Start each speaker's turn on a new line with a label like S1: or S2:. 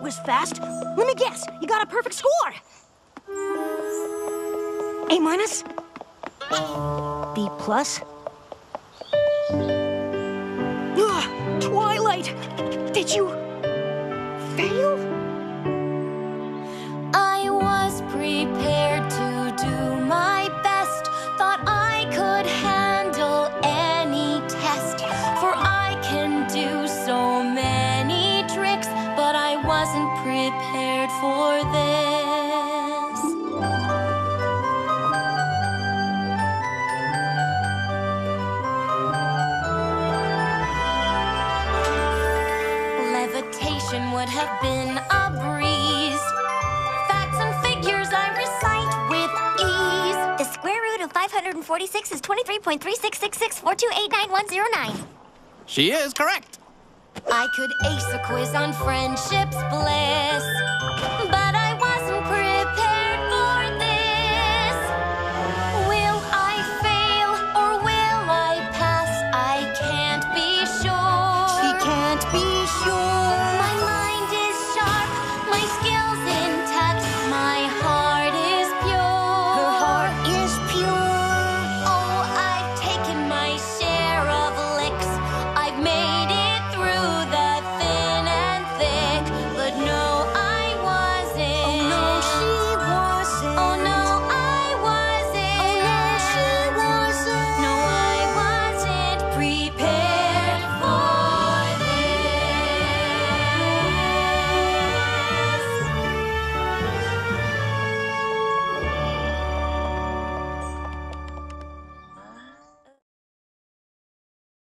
S1: was fast. Let me guess, you got a perfect score. A minus? B plus? Ugh, Twilight! Did you fail?
S2: I was prepared to do my best. Thought I could handle any test. For I can do so many tricks, but I wasn't prepared for this. Levitation would have been a breeze. Facts and figures I recite with ease.
S3: The square root of 546 is 23.366642891009.
S4: She is correct.
S2: I could ace a quiz on friendship's bliss, but I wasn't prepared for this. Will I fail or will I pass? I can't be sure.
S3: She can't be sure.